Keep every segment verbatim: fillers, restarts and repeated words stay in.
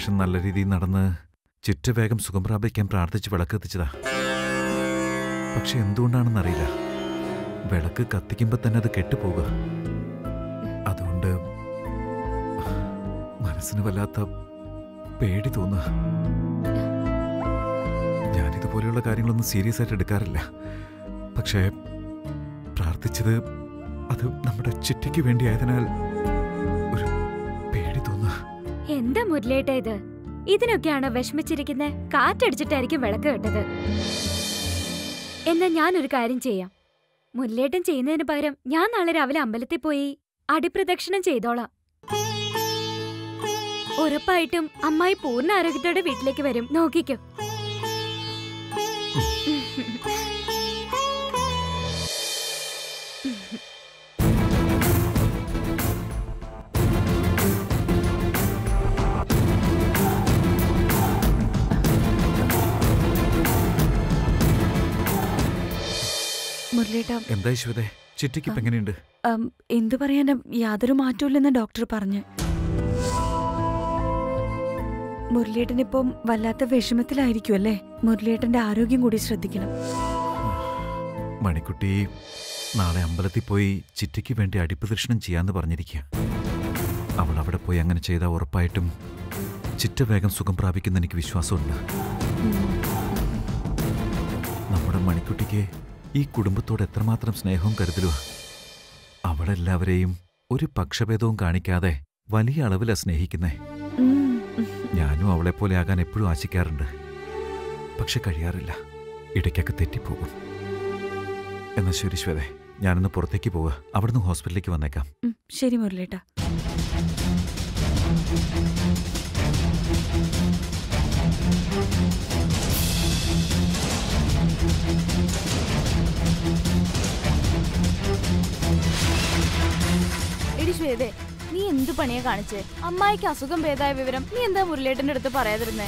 Operation നല്ല രീതിയിൽ നടന്ന് ചിറ്റ വേഗം സുഖം പ്രാപിക്കാൻ പ്രാർത്ഥിച്ച് വിളക്ക് കത്തിച്ചതാ. പക്ഷെ എന്തുകൊണ്ടാണെന്നറിയില്ല, വിളക്ക് കത്തിക്കുമ്പോൾ തന്നെ അത് കെട്ടുപോകുക. അതുകൊണ്ട് മനസ്സിന് വല്ലാത്ത പേടി തോന്നുക. ഞാനിതുപോലെയുള്ള കാര്യങ്ങളൊന്നും സീരിയസ് ആയിട്ട് എടുക്കാറില്ല. പക്ഷേ പ്രാർത്ഥിച്ചത് അത് നമ്മുടെ ചിറ്റയ്ക്ക് വേണ്ടിയായതിനാൽ ഒരു പേടി തോന്നുക. എന്താ മുരളിയേട്ട ഇത്? ഇതിനൊക്കെയാണോ വിഷമിച്ചിരിക്കുന്നത്? കാറ്റടിച്ചിട്ടായിരിക്കും വിളക്ക് കെട്ടത്. എന്നാ ഞാനൊരു കാര്യം ചെയ്യാം. മുരളിയേട്ടൻ ചെയ്യുന്നതിന് പകരം ഞാൻ നാളെ രാവിലെ അമ്പലത്തിൽ പോയി അടിപ്രദക്ഷിണം ചെയ്തോളാം. ഉറപ്പായിട്ടും അമ്മായി പൂർണ്ണ ആരോഗ്യത്തോടെ വീട്ടിലേക്ക് വരും. നോക്കിക്കോ. എന്താ ഈശ്വരേ, ചിറ്റയ്ക്ക് ഇപ്പൊ എങ്ങനെയുണ്ട്? എന്തു പറയാനാ, യാതൊരു മാറ്റമില്ലെന്ന് ഡോക്ടർ പറഞ്ഞു. മുരളിയേട്ടനിപ്പം വല്ലാത്ത വിഷമത്തിലായിരിക്കും അല്ലേ? മുരളിയേട്ടന്റെ ആരോഗ്യം കൂടി ശ്രദ്ധിക്കണം. മണിക്കുട്ടി നാളെ അമ്പലത്തിൽ പോയി ചിറ്റയ്ക്ക് വേണ്ടി അടിപ്രദക്ഷിണം ചെയ്യാന്ന് പറഞ്ഞിരിക്കുക. അവൾ അവിടെ പോയി അങ്ങനെ ചെയ്താൽ ഉറപ്പായിട്ടും ചിറ്റ വേഗം സുഖം പ്രാപിക്കുന്ന എനിക്ക് വിശ്വാസമുണ്ട്. നമ്മുടെ മണിക്കുട്ടിക്ക് ഈ കുടുംബത്തോട് എത്രമാത്രം സ്നേഹവും കരുതലുവാ. അവളെല്ലാവരെയും ഒരു പക്ഷഭേദവും കാണിക്കാതെ വലിയ അളവിലാ സ്നേഹിക്കുന്നേ. ഞാനും അവളെ പോലെ ആകാൻ എപ്പോഴും ആശിക്കാറുണ്ട്. പക്ഷെ കഴിയാറില്ല, ഇടയ്ക്കൊക്കെ തെറ്റിപ്പോകും. എന്നാ ശരി ശ്വേതേ, ഞാനൊന്ന് പുറത്തേക്ക് പോവുക. അവിടുന്ന് ഹോസ്പിറ്റലിലേക്ക് വന്നേക്കാം. ശരി മുരളിയേട്ടാ. എടി ശ്വേതേ, നീ എന്ത് പണിയാ കാണിച്ചേ? അമ്മായിക്ക് അസുഖം ഭേദമായ വിവരം നീ എന്താ മുരളിയേട്ടന്റെ അടുത്ത് പറയാതിരുന്നേ?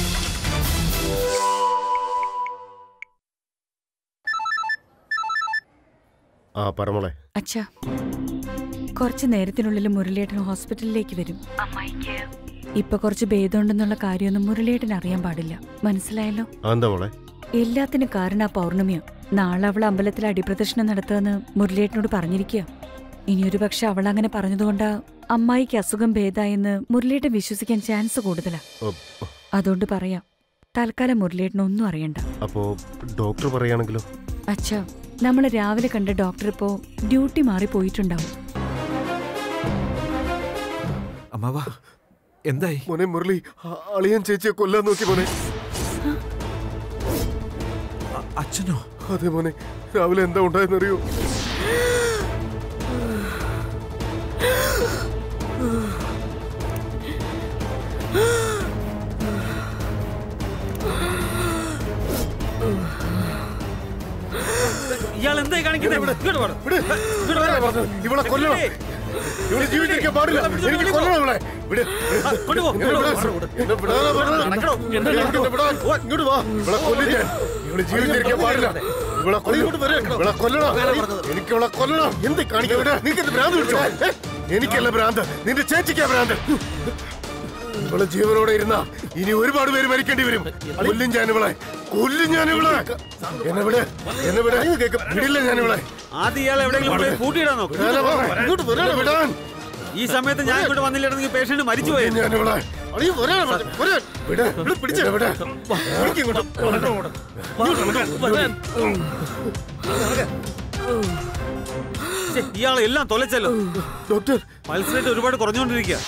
ആ പറമോളെ. അച്ഛാ, കുറച്ച് നേരത്തിനുള്ളിൽ മുരളിയേട്ടൻ ഹോസ്പിറ്റലിലേക്ക് വരും. അമ്മായിക്ക് ഇപ്പൊ കുറച്ച് ഭേദമുണ്ടെന്നുള്ള കാര്യമൊന്നും മുരളിയേട്ടൻ അറിയാൻ പാടില്ല. മനസ്സിലായല്ലോ? എന്താ മോളെ? എല്ലാത്തിനും കാരണം ആ പൗർണമിയോ. നാളെ അവൾ അമ്പലത്തിൽ അടിപ്രദക്ഷിണം നടത്തുമെന്ന് മുരളിയേട്ടനോട് പറഞ്ഞിരിക്കുക. ഇനിയൊരു പക്ഷെ അവൾ അങ്ങനെ പറഞ്ഞതുകൊണ്ടാ അമ്മായിക്ക് അസുഖം ഭേദായെന്ന് മുരളിയേട്ടൻ വിശ്വസിക്കാൻ ചാൻസ് കൂടുതലാ. അതുകൊണ്ട് പറയാം, തൽക്കാലം മുരളിയേട്ടൻ ഒന്നും അറിയണ്ട. അപ്പോ ഡോക്ടർ പറയാണെങ്കിലോ? അച്ഛാ, നമ്മള് രാവിലെ കണ്ട ഡോക്ടർ ഇപ്പോ ഡ്യൂട്ടി മാറി പോയിട്ടുണ്ടാവും. അമ്മാവാ, എന്തായി മോനെ? മുരളി അളിയൻ ചേച്ചിയെ കൊല്ലാൻ നോക്കി മോനെ. അച്ഛനോ? അതെ മോനെ, രാവിലെ എന്താ ഉണ്ടായെന്നറിയോ? ഇയാൾ എന്തായി കാണിക്കുന്നത്? ഇവളെ കൊല്ലണം. ഇവളെ ജീവിച്ചിരിക്കാൻ പാടില്ല. എനിക്ക് കൊല്ലണം ഇവളെ. ഇങ്ങോട്ട് വാ. ഇവളെ കൊല്ലില്ല. ഇവളെ ജീവിച്ചിരിക്കാൻ പാടില്ല. ഇവളെ ഇവളെ കൊല്ലണം. എനിക്ക് ഇവളെ കൊല്ലണം. എന്ത് കാണിക്കാൻ? നിനക്ക് ഭ്രാന്ത് പിടിച്ചോ? എനിക്കല്ല ഭ്രാന്ത്, നിന്റെ ചേച്ചിക്കാ ഭ്രാന്ത്. ഇവളെ ജീവനോടെ ഇരുന്ന ഇനി ഒരുപാട് പേര് മരിക്കേണ്ടി വരും. കൊല്ലും ഞാനിവളെ, കൊല്ലും ഞാനിവളെ. എന്നെ വിടെ, എന്നെ വിടെ. വിടില്ല ഞാനിവളെ. ആദ്യം ഇയാൾ എവിടെയെങ്കിലും പൂട്ടിയിടാൻ നോക്കും. വിടാൻ ഈ സമയത്ത് ഞാൻ ഇങ്ങോട്ട് വന്നില്ലായിരുന്നെങ്കിൽ പേഷ്യന്റ് മരിച്ചുപോയി. ഞാനിവളെ ഇയാളെല്ലാം തൊലച്ചല്ലോ ഡോക്ടർ. പൾസ് റേറ്റ് ഒരുപാട് കുറഞ്ഞുകൊണ്ടിരിക്കുക.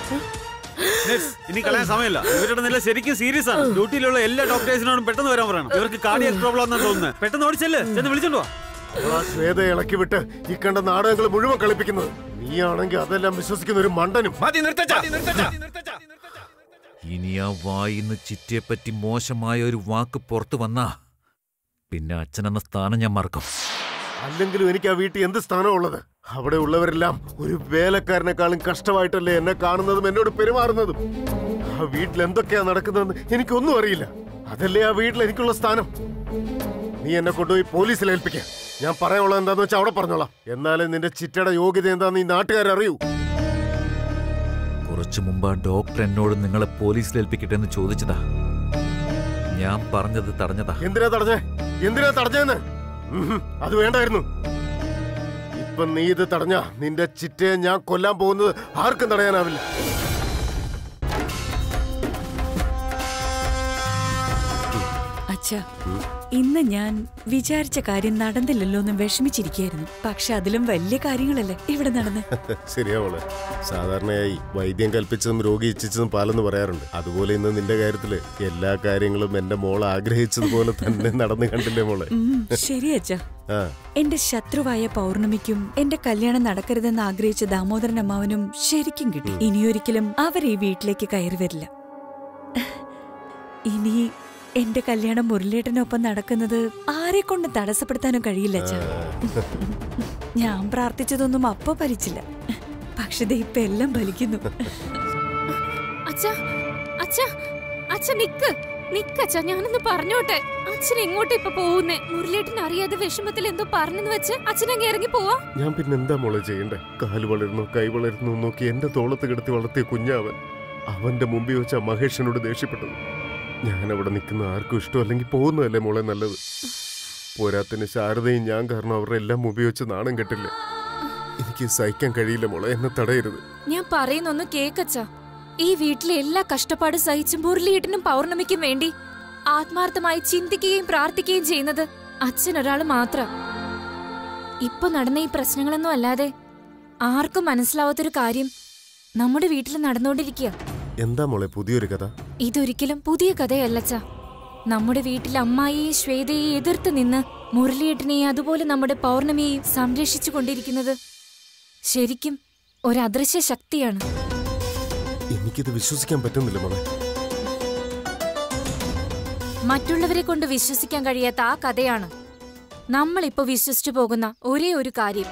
ഇനി കളയാൻ സമയമില്ല. ഇവരുടെ നില ശരിക്കും സീരിയസ് ആണ്. ഡ്യൂട്ടിയിലുള്ള എല്ലാ ഡോക്ടേഴ്സിനോടും പെട്ടെന്ന് വരാൻ പറയണം. ഇവർക്ക് കാർഡിയക് പ്രോബ്ലം ആണെന്ന് തോന്നുന്നത്. പെട്ടെന്ന് ഓടിച്ചല്ലേ, ചെന്ന് വിളിച്ചോണ്ട് വാ. ശ്വേത ഇളക്കി വിട്ട് ഈ കണ്ട നാടകങ്ങൾ മുഴുവൻ കളിപ്പിക്കുന്നത് നീയാണെങ്കിൽ അതെല്ലാം വിശ്വസിക്കുന്ന ഒരു മണ്ടനും. ഇനി ആ വായിന്ന് ചിറ്റയെപ്പറ്റി മോശമായ ഒരു വാക്ക് പുറത്തു വന്നാ പിന്നെ അച്ഛനെന്ന സ്ഥാനം ഞാൻ മറക്കും. അല്ലെങ്കിലും എനിക്ക് ആ വീട്ടിൽ എന്ത് സ്ഥാനമുള്ളത്? അവിടെ ഉള്ളവരെല്ലാം ഒരു വേലക്കാരനെക്കാളും കഷ്ടമായിട്ടല്ലേ എന്നെ കാണുന്നതും എന്നോട് പെരുമാറുന്നതും. ആ വീട്ടിൽ എന്തൊക്കെയാ നടക്കുന്നതെന്ന് എനിക്കൊന്നും അറിയില്ല. അതല്ലേ ആ വീട്ടിൽ എനിക്കുള്ള സ്ഥാനം. നീ എന്നെ കൊണ്ടുപോയി പോലീസിൽ ഏൽപ്പിക്ക. ഞാൻ പറയാനുള്ളത് എന്താന്ന് വെച്ചാൽ അവിടെ പറഞ്ഞോളാം. എന്നാലും നിന്റെ ചിറ്റയുടെ യോഗ്യത എന്താന്ന് ഈ നാട്ടുകാരറിയൂ. കുറച്ചു മുമ്പ് ആ ഡോക്ടർ എന്നോട് നിങ്ങളെ പോലീസിലേൽപ്പിക്കട്ടെ എന്ന് ചോദിച്ചതാ. ഞാൻ പറഞ്ഞത് തടഞ്ഞതാ. എന്തിനാ തടഞ്ഞേ? എന്തിനാ തടഞ്ഞേന്ന്? അത് വേണ്ടായിരുന്നു. ഇപ്പൊ നീ ഇത് തടഞ്ഞ നിന്റെ ചിറ്റയെ ഞാൻ കൊല്ലാൻ പോകുന്നത് ആർക്കും തടയാനാവില്ല. അച്ഛാ, ഇന്ന് ഞാൻ വിചാരിച്ച കാര്യം നടന്നില്ലല്ലോ എന്ന് വിഷമിച്ചിരിക്കുകയായിരുന്നു. പക്ഷെ അതിലും വലിയ കാര്യങ്ങളല്ലേ ഇവിടെ നടന്ന്. ശരിയാ മോളെ, സാധാരണയായി വൈദ്യം കൽപ്പിച്ചതും രോഗി ഇച്ഛിച്ചതും പാലെന്ന് പറയാറുണ്ട്. അതുപോലെ ഇന്ന് നിന്റെ കാര്യത്തില് എല്ലാ കാര്യങ്ങളും എന്റെ മോൾ ആഗ്രഹിച്ചതുപോലെ തന്നെ നടന്നു കണ്ടില്ലേ മോളെ? ശരി അച്ഛാ. എന്റെ ശത്രുവായ പൗർണമിക്കും എന്റെ കല്യാണം നടക്കരുതെന്ന് ആഗ്രഹിച്ച ദാമോദരൻ അമ്മാവനും ശരിക്കും കിട്ടി. ഇനിയൊരിക്കലും അവർ ഈ വീട്ടിലേക്ക് കയറി വരില്ല. ഇനി എന്റെ കല്യാണം മുരളിയേട്ടനൊപ്പം നടക്കുന്നത് ആരെ കൊണ്ട് തടസ്സപ്പെടുത്താനും കഴിയില്ല അച്ഛാ. ഞാൻ പ്രാർത്ഥിച്ചതൊന്നും അപ്പ ഫലിച്ചില്ല. പക്ഷെ ഇപ്പൊ എല്ലാം ഫലിക്കുന്നു. അച്ഛാ, അച്ഛാ, അച്ഛാ നിക്ക് നിക്കച്ഛാ, ഞാനൊന്ന് പറഞ്ഞോട്ടെ. അച്ഛൻ എങ്ങോട്ടാ ഇപ്പൊ പോകുന്നേ? മുരളിയേട്ടൻ അറിയാതെ വിഷമത്തിൽ എന്തോ പറഞ്ഞെന്ന് വെച്ച് അച്ഛനങ്ങ് ഇറങ്ങി പോവാ? ഞാൻ പിന്നെന്താ മോളെ ചെയ്യണ്ടേ? കാല് വളരുന്നു കൈ വളരുന്നു നോക്കി എന്റെ തോളത്ത് കിടത്തി വളർത്തിയ കുഞ്ഞാവൻ അവന്റെ മുമ്പിൽ വെച്ച മഹേഷനോട് ദേഷ്യപ്പെട്ടത്. ഞാൻ അവിടെ നിൽക്കുന്ന ആർക്കും ഇഷ്ടമല്ലെങ്കിൽ പോകുന്നതല്ലേ മോളെ നല്ലത്. പോരാത്തിന് ശാരദയും ഞാൻ കാരണം അവരുടെ എല്ലാം ഉപയോഗിച്ച് നാണം കെട്ടില്ലേ? എനിക്ക് സഹിക്കാൻ കഴിയില്ല മോളെ, എന്നെ തടയരുത്. ഞാൻ പറയുന്നൊന്ന് കേക്കച്ചാ. ഈ വീട്ടിലെ എല്ലാ കഷ്ടപ്പാടും സഹിച്ചും മുരളിയേട്ടനും പൗർണമിക്കും വേണ്ടി ആത്മാർത്ഥമായി ചിന്തിക്കുകയും പ്രാർത്ഥിക്കുകയും ചെയ്യുന്നത് അച്ഛനൊരാള് മാത്രം. ഇപ്പൊ നടന്ന ഈ പ്രശ്നങ്ങളൊന്നും അല്ലാതെ ആർക്കും മനസ്സിലാവാത്തൊരു കാര്യം നമ്മുടെ വീട്ടിൽ നടന്നുകൊണ്ടിരിക്കുക. എന്താ മോളെ പുതിയൊരു കഥ? ഇതൊരിക്കലും പുതിയ കഥയല്ലച്ചാ. നമ്മുടെ വീട്ടിൽ അമ്മായിയെ ശ്വേതയെ എതിർത്ത് നിന്ന് മുരളിയേട്ടനെയും അതുപോലെ നമ്മുടെ പൗർണമിയെയും സംരക്ഷിച്ചു കൊണ്ടിരിക്കുന്നത് ശരിക്കും ഒരു അദൃശ്യ ശക്തിയാണ്. എനിക്കിത് വിശ്വസിക്കാൻ പറ്റുന്നില്ല മോളെ. മറ്റുള്ളവരെ കൊണ്ട് വിശ്വസിക്കാൻ കഴിയാത്ത ആ കഥയാണ് നമ്മളിപ്പോ വിശ്വസിച്ചു പോകുന്ന ഒരേ ഒരു കാര്യം.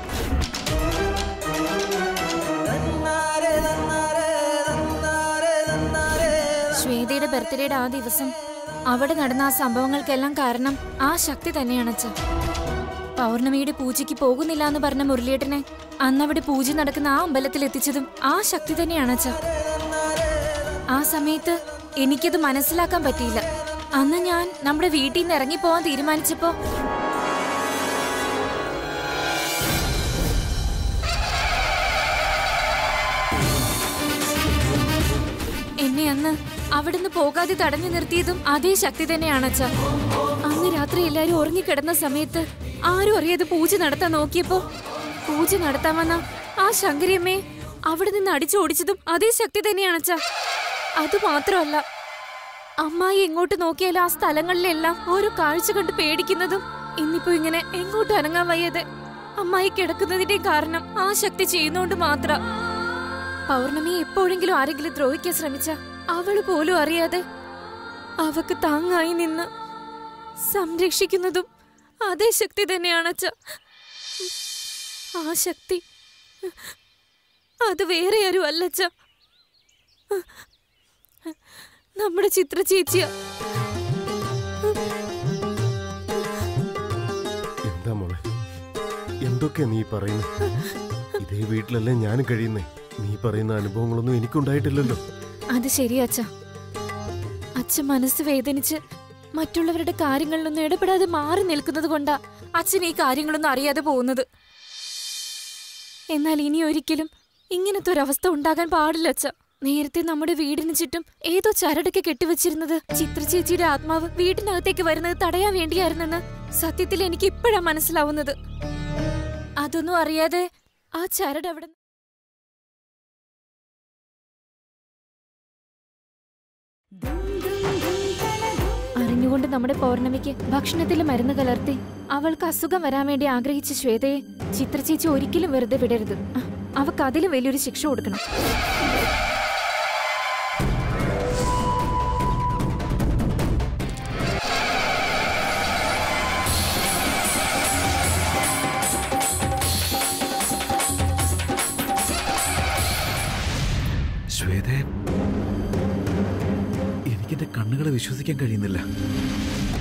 ശ്വേതയുടെ ബർത്ത്ഡേയുടെ ആ ദിവസം അവിടെ നടന്ന ആ സംഭവങ്ങൾക്കെല്ലാം കാരണം ആ ശക്തി തന്നെയാണച്ച. പൗർണമിയുടെ പൂജയ്ക്ക് പോകുന്നില്ല എന്ന് പറഞ്ഞ മുരളിയേട്ടനെ അന്നവിടെ പൂജ നടക്കുന്ന ആ അമ്പലത്തിൽ എത്തിച്ചതും ആ ശക്തി തന്നെയാണച്ച. ആ സമയത്ത് എനിക്കത് മനസ്സിലാക്കാൻ പറ്റിയില്ല. അന്ന് ഞാൻ നമ്മുടെ വീട്ടിൽ നിന്ന് ഇറങ്ങിപ്പോവാൻ തീരുമാനിച്ചപ്പോ എന്നെ അന്ന് അവിടുന്ന് പോകാതെ തടഞ്ഞു നിർത്തിയതും അതേ ശക്തി തന്നെയാണച്ച. അന്ന് രാത്രി എല്ലാരും ഉറങ്ങിക്കിടന്ന സമയത്ത് ആരും അറിയാതെ പൂജ നടത്താൻ നോക്കിയപ്പോ പൂജ നടത്താൻ വന്ന ആ ശങ്കരിയമ്മയെ അവിടെ നിന്ന് അടിച്ചോടിച്ചതും അതേ ശക്തി തന്നെയാണച്ച. അതുമാത്രമല്ല, അമ്മായി എങ്ങോട്ട് നോക്കിയാലും ആ സ്ഥലങ്ങളിലെല്ലാം ഓരോ കാഴ്ച കണ്ട് പേടിക്കുന്നതും ഇന്നിപ്പോ ഇങ്ങനെ എങ്ങോട്ട് അനങ്ങാൻ വയ്യാതെ അമ്മായി കിടക്കുന്നതിന്റെ കാരണം ആ ശക്തി ചെയ്യുന്നോണ്ട് മാത്രം. പൗർണമിയെ എപ്പോഴെങ്കിലും ആരെങ്കിലും ദ്രോഹിക്കാൻ ശ്രമിച്ച അവള് പോലും അറിയാതെ അവക്ക് താങ്ങായി നിന്ന് സംരക്ഷിക്കുന്നതും അതേ ശക്തി തന്നെയാണച്ച. ആ ശക്തി അത് വേറെ ആരും അല്ലച്ച, നമ്മുടെ ചിത്ര ചേച്ചിയാ. എന്താ മോളെ, എന്തൊക്കെയാ നീ പറയുന്നത്? ഇതേ വീട്ടിലല്ലേ ഞാനും കഴിയുന്നേ. നീ പറയുന്ന അനുഭവങ്ങളൊന്നും എനിക്കുണ്ടായിട്ടില്ലല്ലോ. അത് ശരിയാ അച്ഛ. അച്ഛൻ മനസ്സ് വേദനിച്ച് മറ്റുള്ളവരുടെ കാര്യങ്ങളിലൊന്നും ഇടപെടാതെ മാറി നിൽക്കുന്നത് കൊണ്ടാ അച്ഛൻ ഈ കാര്യങ്ങളൊന്നും അറിയാതെ പോകുന്നത്. എന്നാൽ ഇനി ഒരിക്കലും ഇങ്ങനത്തെ ഒരവസ്ഥ ഉണ്ടാകാൻ പാടില്ല അച്ഛ. നേരത്തെ നമ്മുടെ വീടിന് ചുറ്റും ഏതോ ചരടൊക്കെ കെട്ടിവെച്ചിരുന്നത് ചിത്ര ചേച്ചിയുടെ ആത്മാവ് വീട്ടിനകത്തേക്ക് വരുന്നത് തടയാൻ വേണ്ടിയായിരുന്നെന്ന് സത്യത്തിൽ എനിക്ക് ഇപ്പോഴാ മനസ്സിലാവുന്നത്. അതൊന്നും അറിയാതെ ആ ചരട് അവിടെ അറിഞ്ഞുകൊണ്ട് നമ്മുടെ പൗർണമിക്ക് ഭക്ഷണത്തിൽ മരുന്ന് കലർത്തി അവൾക്ക് അസുഖം വരാൻ വേണ്ടി ആഗ്രഹിച്ച ശ്വേതയെ ചിത്ര ചേച്ചി ഒരിക്കലും വെറുതെ വിടരുത്. അവക്ക് അതിലും വലിയൊരു ശിക്ഷ കൊടുക്കണം. ശ്വേതേ, എനിക്കെന്റെ കണ്ണുകളെ വിശ്വസിക്കാൻ കഴിയുന്നില്ല.